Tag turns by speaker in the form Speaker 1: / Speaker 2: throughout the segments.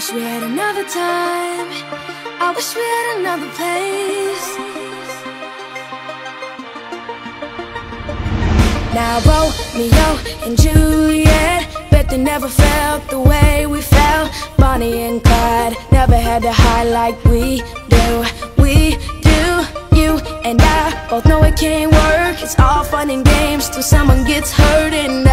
Speaker 1: wish we had another time. I wish we had another place. Now Romeo and Juliet, bet they never felt the way we felt. Bonnie and Clyde never had to hide like we do. We do. You and I both know it can't work. It's all fun and games till someone gets hurt, and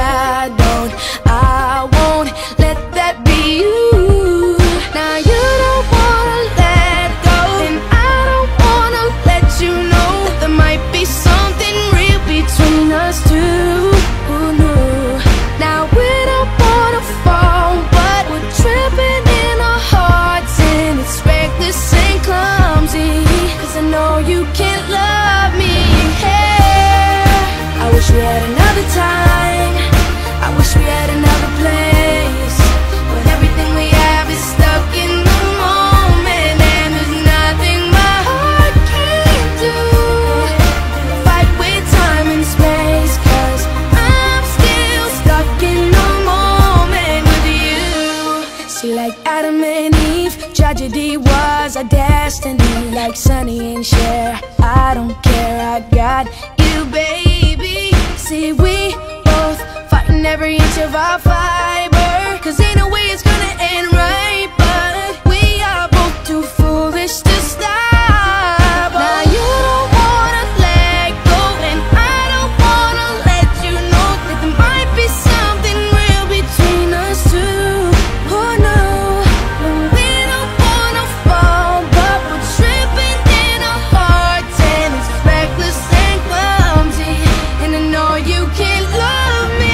Speaker 1: I won't let that be you. Now you don't wanna let go, and I don't wanna let you know that there might be something real between us two. Ooh, no. Now we don't wanna fall, but we're tripping in our hearts, and it's reckless and clumsy, 'cause I know you can't love me. Hey, I wish we had another time. I wish we had another place, but everything we have is stuck in the moment, and there's nothing my heart can't do. Fight with time and space, 'cause I'm still stuck in the moment with you. See, like Adam and Eve, tragedy was our destiny. Like Sonny and Cher, I don't care, I got you, baby. See, we both fighting every inch of our fiber, 'cause ain't no way it's gonna end right, but we are both too foolish to stop. Now you don't wanna let go, and I don't wanna let you know that there might be something real between us two. Oh no, we don't wanna fall, but we're tripping in our hearts, and it's reckless and clumsy, and I know you can't love me.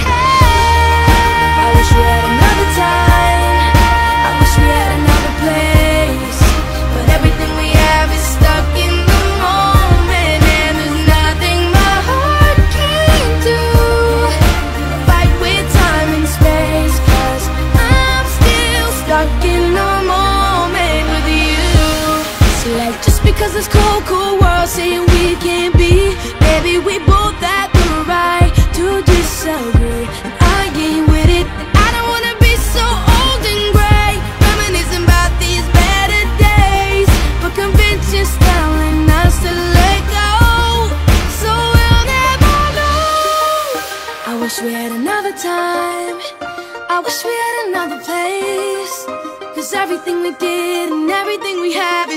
Speaker 1: I wish we had another time. I wish we had another place, but everything we have is stuck in the moment, and there's nothing my heart can't do. Fight with time and space, 'cause I'm still stuck in the moment with you. See, like just because this cold, cold world saying we can't be, baby, we both have the right to disagree, and I ain't with it. And I don't wanna be so old and gray, reminiscing about these better days, but convention's telling us to let go, so we'll never know. I wish we had another time. I wish we had another place, 'cause everything we did and everything we have